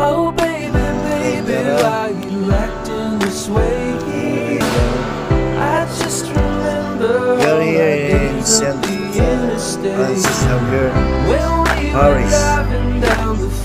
Oh baby, baby, why you acting this way? I just remember You're all here the in days Saint of the interstate Francis Xavier, when we were Paris. driving down the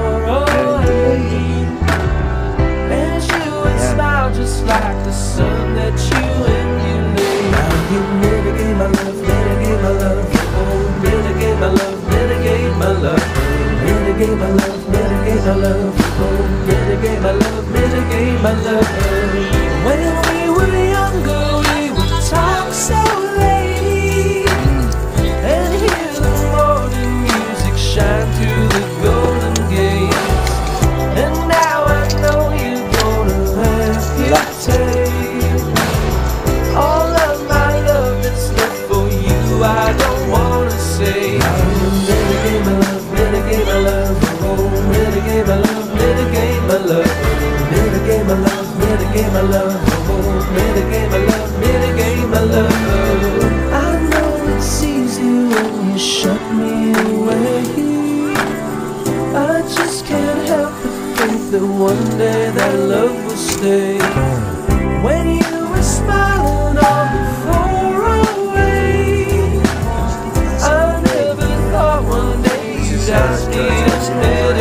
408, and you would smile just like the sun that you emulate. Now you mitigate my love, mitigate my love, oh mitigate my love, mitigate my love, mitigate my love, mitigate my love, oh mitigate my love, mitigate my love. When we were younger, we would talk so late and hear the morning music shine through the golden gates. And now I know you're gonna have to take all of my love that's left for you. I don't wanna say, mitigate my love, mitigate my love, oh mitigate my love, mitigate my love, mitigate my love, mitigate my love, oh mitigate my love, mitigate my love. I know it's easy when you shut me away. I just can't help but think that one day that love will stay. When you were smiling on the 408, I never thought one day you'd ask me to stay.